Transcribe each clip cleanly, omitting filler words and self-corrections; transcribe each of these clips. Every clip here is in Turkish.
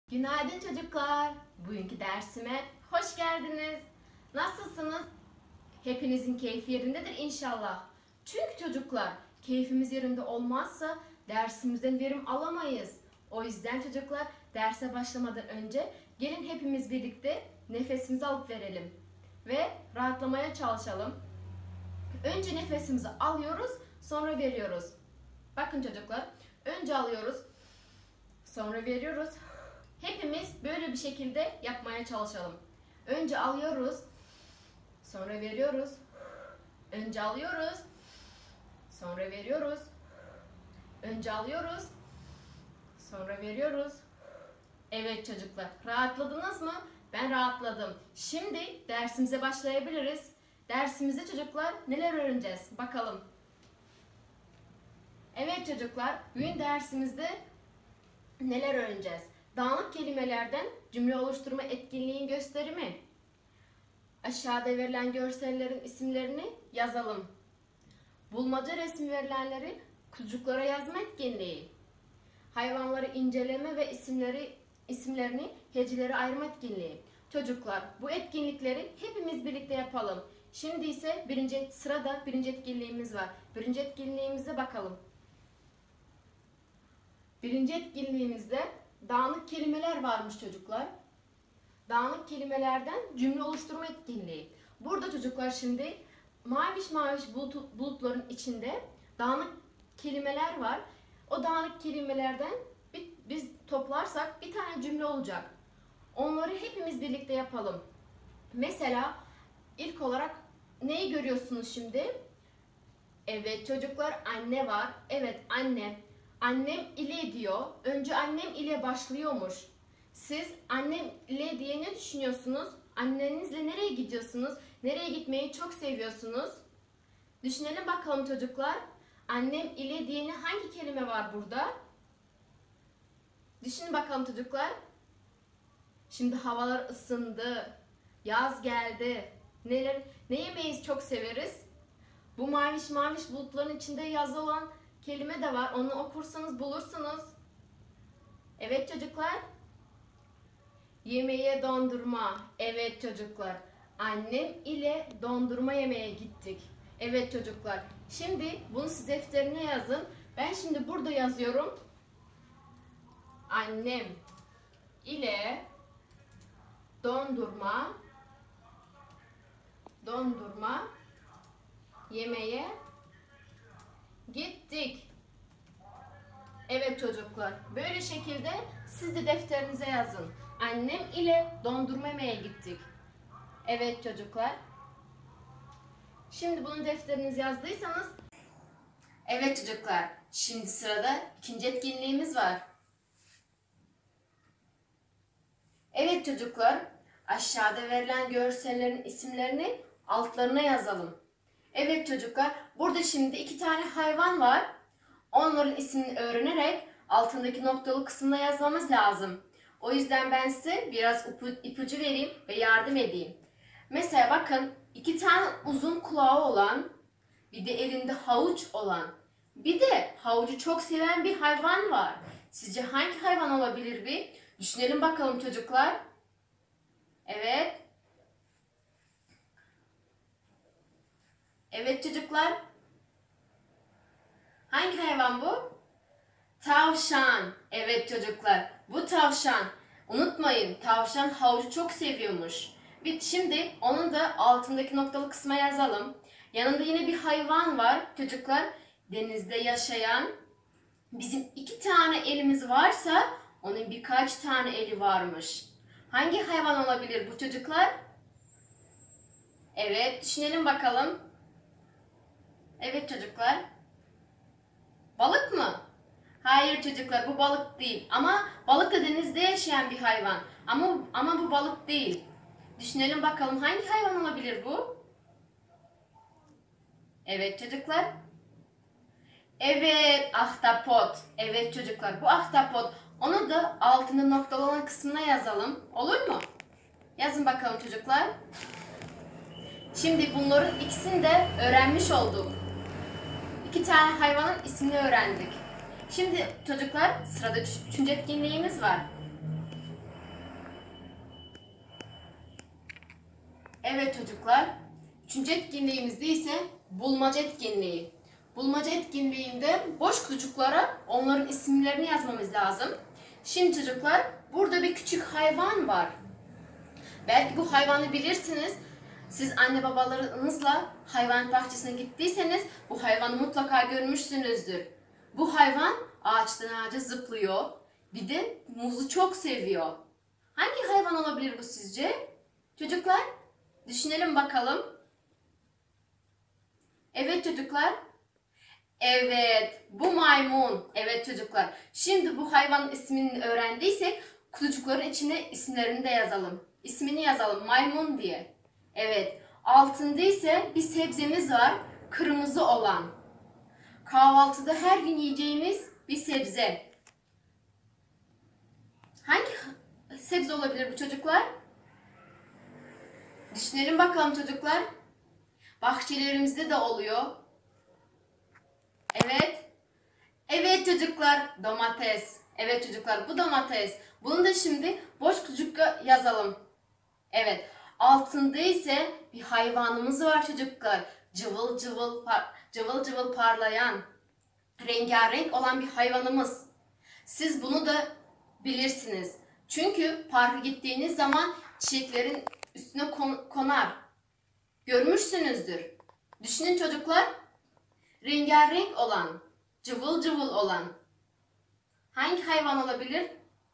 Günaydın çocuklar. Bugünkü dersime hoş geldiniz. Nasılsınız? Hepinizin keyfi yerindedir inşallah. Çünkü çocuklar keyfimiz yerinde olmazsa dersimizden verim alamayız. O yüzden çocuklar derse başlamadan önce gelin hepimiz birlikte nefesimizi alıp verelim. Ve rahatlamaya çalışalım. Önce nefesimizi alıyoruz, sonra veriyoruz. Bakın çocuklar, önce alıyoruz, sonra veriyoruz. Hepimiz böyle bir şekilde yapmaya çalışalım. Önce alıyoruz, sonra veriyoruz. Önce alıyoruz, sonra veriyoruz. Önce alıyoruz, sonra veriyoruz. Evet çocuklar, rahatladınız mı? Ben rahatladım. Şimdi dersimize başlayabiliriz. Dersimizde çocuklar neler öğreneceğiz? Bakalım. Evet çocuklar, bugün dersimizde neler öğreneceğiz? Dağınık kelimelerden cümle oluşturma etkinliğin gösterimi. Aşağıda verilen görsellerin isimlerini yazalım. Bulmaca resmi verilenleri kutucuklara yazma etkinliği. Hayvanları inceleme ve isimlerini hecelere ayırma etkinliği. Çocuklar, bu etkinlikleri hepimiz birlikte yapalım. Şimdi ise sırada birinci etkinliğimiz var. Birinci etkinliğimize bakalım. Birinci etkinliğimizde dağınık kelimeler varmış çocuklar. Dağınık kelimelerden cümle oluşturma etkinliği. Burada çocuklar şimdi maviş bulutların içinde dağınık kelimeler var. O dağınık kelimelerden biz toplarsak bir tane cümle olacak. Onları hepimiz birlikte yapalım. Mesela ilk olarak neyi görüyorsunuz şimdi? Evet çocuklar, anne var. Evet, anne. Annem ile diyor. Önce annem ile başlıyormuş. Siz annem ile diye ne düşünüyorsunuz? Annenizle nereye gidiyorsunuz? Nereye gitmeyi çok seviyorsunuz? Düşünelim bakalım çocuklar. Annem ile diye hangi kelime var burada? Düşünün bakalım çocuklar. Şimdi havalar ısındı. Yaz geldi. Ne yemeyi çok severiz? Bu maviş bulutların içinde yazı olan kelime de var. Onu okursanız bulursunuz. Evet çocuklar. Yemeğe dondurma. Evet çocuklar. Annem ile dondurma yemeye gittik. Evet çocuklar. Şimdi bunu siz defterine yazın. Ben şimdi burada yazıyorum. Annem ile dondurma yemeye gittik. Evet çocuklar, böyle şekilde siz de defterinize yazın. Annem ile dondurma yemeye gittik. Evet çocuklar. Şimdi bunu defterinize yazdıysanız. Evet çocuklar, şimdi sırada ikinci etkinliğimiz var. Evet çocuklar, aşağıda verilen görsellerin isimlerini altlarına yazalım. Evet çocuklar, burada şimdi iki tane hayvan var. Onların ismini öğrenerek altındaki noktalı kısmına yazmamız lazım. O yüzden ben size biraz ipucu vereyim ve yardım edeyim. Mesela bakın, iki tane uzun kulağı olan, bir de elinde havuç olan, bir de havucu çok seven bir hayvan var. Sizce hangi hayvan olabilir bir? Düşünelim bakalım çocuklar. Evet. Evet çocuklar. Hangi hayvan bu? Tavşan. Evet çocuklar. Bu tavşan. Unutmayın, tavşan havucu çok seviyormuş. Şimdi onun da altındaki noktalı kısma yazalım. Yanında yine bir hayvan var çocuklar. Denizde yaşayan. Bizim iki tane elimiz varsa onun birkaç tane eli varmış. Hangi hayvan olabilir bu çocuklar? Evet, düşünelim bakalım. Evet çocuklar. Balık mı? Hayır çocuklar, bu balık değil. Ama balık da denizde yaşayan bir hayvan. Ama bu balık değil. Düşünelim bakalım, hangi hayvan olabilir bu? Evet çocuklar. Evet, ahtapot. Evet çocuklar, bu ahtapot. Onu da altında noktalı olan kısmına yazalım. Olur mu? Yazın bakalım çocuklar. Şimdi bunların ikisini de öğrenmiş olduk. İki tane hayvanın ismini öğrendik. Şimdi çocuklar, sırada üçüncü etkinliğimiz var. Evet çocuklar, üçüncü etkinliğimizde ise bulmaca etkinliği. Bulmaca etkinliğinde boş kutucuklara onların isimlerini yazmamız lazım. Şimdi çocuklar, burada bir küçük hayvan var. Belki bu hayvanı bilirsiniz. Siz anne babalarınızla hayvan bahçesine gittiyseniz bu hayvanı mutlaka görmüşsünüzdür. Bu hayvan ağaçtan ağaca zıplıyor. Bir de muzu çok seviyor. Hangi hayvan olabilir bu sizce? Çocuklar, düşünelim bakalım. Evet çocuklar. Evet, bu maymun. Evet çocuklar. Şimdi bu hayvanın ismini öğrendiysek kutucukların içine isimlerini de yazalım. İsmini yazalım maymun diye. Evet. Altında ise bir sebzemiz var. Kırmızı olan. Kahvaltıda her gün yiyeceğimiz bir sebze. Hangi sebze olabilir bu çocuklar? Düşünelim bakalım çocuklar. Bahçelerimizde de oluyor. Evet. Evet çocuklar, domates. Evet çocuklar, bu domates. Bunu da şimdi boş kutucukla yazalım. Evet. Altında ise bir hayvanımız var çocuklar. Cıvıl cıvıl, cıvıl cıvıl parlayan, rengarenk olan bir hayvanımız. Siz bunu da bilirsiniz. Çünkü parka gittiğiniz zaman çiçeklerin üstüne konar. Görmüşsünüzdür. Düşünün çocuklar. Rengarenk olan, cıvıl cıvıl olan hangi hayvan olabilir?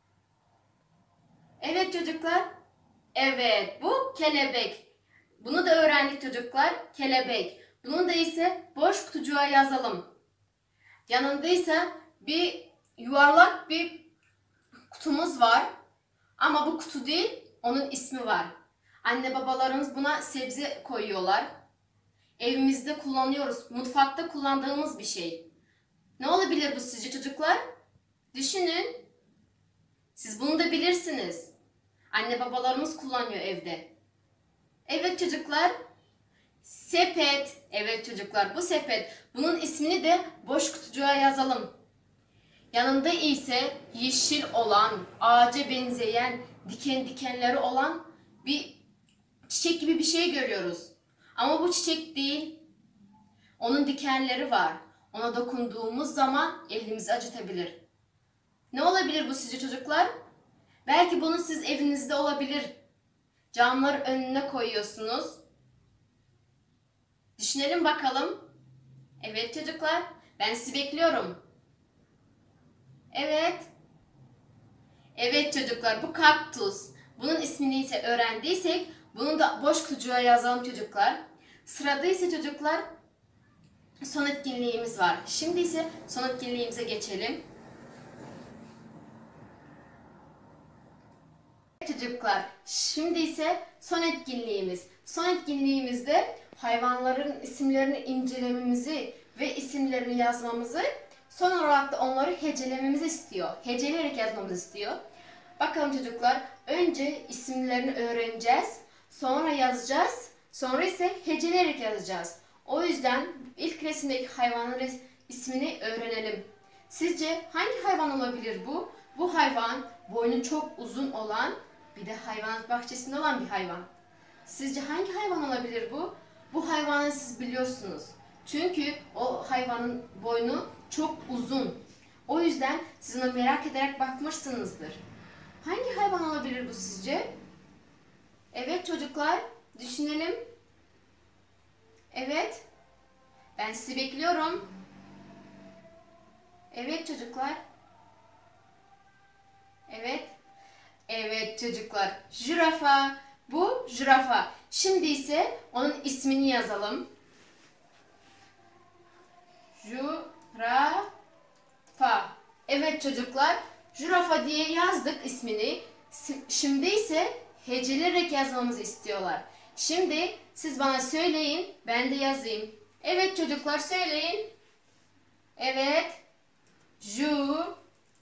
Evet çocuklar. Evet, bu kelebek. Bunu da öğrendik çocuklar. Kelebek. Bunu da ise boş kutucuğa yazalım. Yanında ise bir yuvarlak bir kutumuz var. Ama bu kutu değil, onun ismi var. Anne babalarımız buna sebze koyuyorlar. Evimizde kullanıyoruz. Mutfakta kullandığımız bir şey. Ne olabilir bu sizce çocuklar? Düşünün. Siz bunu da bilirsiniz. Anne babalarımız kullanıyor evde. Evet çocuklar. Sepet. Evet çocuklar, bu sepet. Bunun ismini de boş kutucuğa yazalım. Yanında ise yeşil olan, ağaca benzeyen, dikenleri olan bir çiçek gibi bir şey görüyoruz. Ama bu çiçek değil. Onun dikenleri var. Ona dokunduğumuz zaman elimizi acıtabilir. Ne olabilir bu sizce çocuklar? Belki bunu siz evinizde olabilir. Camları önüne koyuyorsunuz. Düşünelim bakalım. Evet çocuklar, ben sizi bekliyorum. Evet. Evet çocuklar, bu kaktüs. Bunun ismini ise öğrendiysek bunu da boş kutucuğa yazalım çocuklar. Sırada ise çocuklar son etkinliğimiz var. Şimdi ise son etkinliğimize geçelim. Çocuklar, şimdi ise son etkinliğimiz. Son etkinliğimizde hayvanların isimlerini incelememizi ve isimlerini yazmamızı, son olarak da onları hecelememizi istiyor. Heceleyerek yazmamızı istiyor. Bakalım çocuklar, önce isimlerini öğreneceğiz, sonra yazacağız, sonra ise heceleyerek yazacağız. O yüzden ilk resimdeki hayvanın ismini öğrenelim. Sizce hangi hayvan olabilir bu? Bu hayvan boynu çok uzun olan, bir de hayvanat bahçesinde olan bir hayvan. Sizce hangi hayvan olabilir bu? Bu hayvanı siz biliyorsunuz. Çünkü o hayvanın boynu çok uzun. O yüzden siz onu merak ederek bakmışsınızdır. Hangi hayvan olabilir bu sizce? Evet çocuklar, düşünelim. Evet. Ben sizi bekliyorum. Evet çocuklar. Evet. Evet çocuklar. Jürafa. Bu jürafa. Şimdi ise onun ismini yazalım. Jürafa. Evet çocuklar. Jürafa diye yazdık ismini. Şimdi ise heceleyerek yazmamızı istiyorlar. Şimdi siz bana söyleyin, ben de yazayım. Evet çocuklar, söyleyin. Evet. Ju.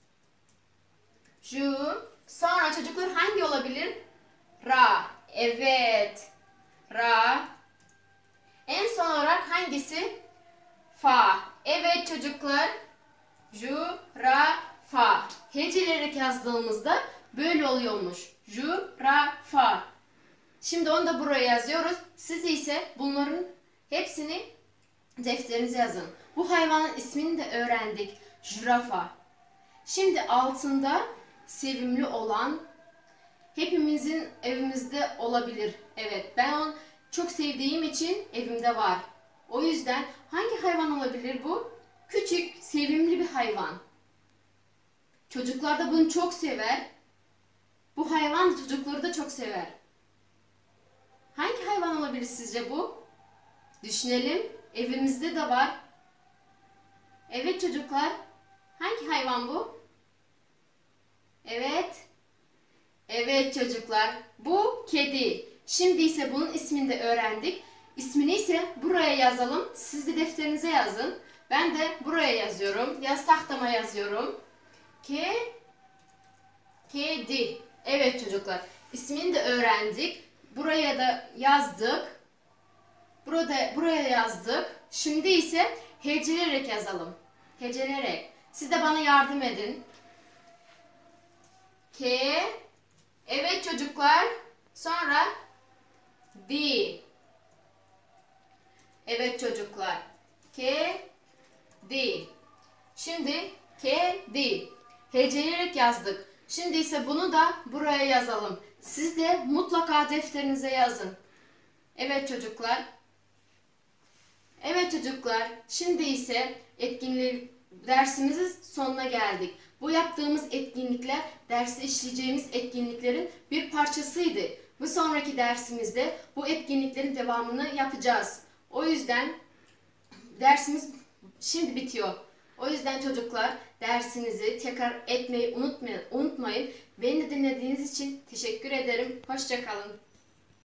Sonra çocuklar hangi olabilir? Ra. Evet. Ra. En son olarak hangisi? Fa. Evet çocuklar. Ju, ra, fa. Heceleyerek yazdığımızda böyle oluyormuş. Ju, ra, fa. Şimdi onu da buraya yazıyoruz. Siz ise bunların hepsini defterinize yazın. Bu hayvanın ismini de öğrendik. Zürafa. Şimdi altında sevimli olan, hepimizin evimizde olabilir. Evet, ben onu çok sevdiğim için evimde var. O yüzden hangi hayvan olabilir bu? Küçük, sevimli bir hayvan. Çocuklar da bunu çok sever. Bu hayvan çocukları da çok sever. Hangi hayvan olabilir sizce bu? Düşünelim. Evimizde de var. Evet çocuklar. Hangi hayvan bu? Evet. Evet çocuklar. Bu kedi. Şimdi ise bunun ismini de öğrendik. İsmini ise buraya yazalım. Siz de defterinize yazın. Ben de buraya yazıyorum. Yaz tahtama yazıyorum. Kedi. Evet çocuklar. İsmini de öğrendik. Buraya da yazdık. Buraya yazdık. Şimdi ise heceleyerek yazalım. Heceleyerek. Siz de bana yardım edin. Evet çocuklar. Sonra di. Evet çocuklar. Di. Şimdi kedi. Heceleyerek yazdık. Şimdi ise bunu da buraya yazalım. Siz de mutlaka defterinize yazın. Evet çocuklar. Evet çocuklar. Şimdi ise dersimizin sonuna geldik. Bu yaptığımız etkinlikler derste işleyeceğimiz etkinliklerin bir parçasıydı. Bu sonraki dersimizde bu etkinliklerin devamını yapacağız. O yüzden dersimiz şimdi bitiyor. O yüzden çocuklar dersinizi tekrar etmeyi unutmayın. Beni de dinlediğiniz için teşekkür ederim. Hoşça kalın.